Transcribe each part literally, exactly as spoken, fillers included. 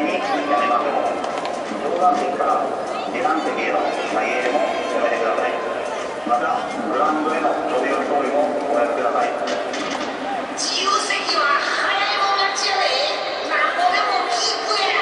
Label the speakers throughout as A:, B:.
A: にやめましょう。上段席から下段席への投げ入れもやめてください。またグラウンドへの飛び降り行為もおやめください。
B: 自由席は早いもん勝ちやで。なんぼでもキープや。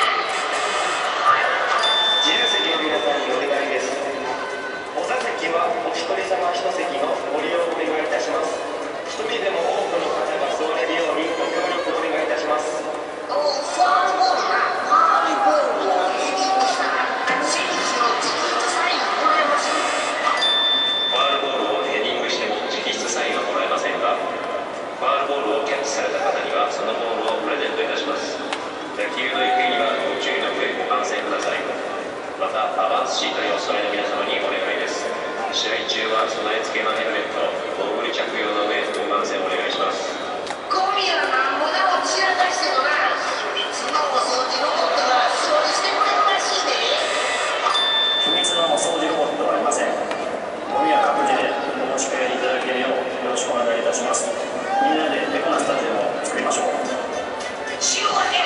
C: 自由席の皆さんにお願いです。お座席はお一人様一席のご利用をお願いいたします。一人でも多くの方が座れるようにご協力お願いいたします。
B: おファールボールな。ファールボールをヘディングしたら選手の直筆サインもらえます。
C: ファールボールをヘディングしても直筆サインはもらえませんが、ファールボールをキャッチされた方にはそのボールをプレゼントいたします。野球の行方にはご注意の上ご観戦ください。またアバンスシートにお座りの皆様にお願いです。試合中は備え付けのヘルメット、ゴーグル着用の上ご観戦お願いします。
B: ゴミはなんぼでも散らかしてもな、秘密のお掃除ロボットが掃除してくれるらしいで。
A: 秘密のお掃除ロボットはありません。ゴミは各自でお持ち帰りいただけるようよろしくお願いいたします。みんなでエコなスタジオを作りましょう。
B: 塩は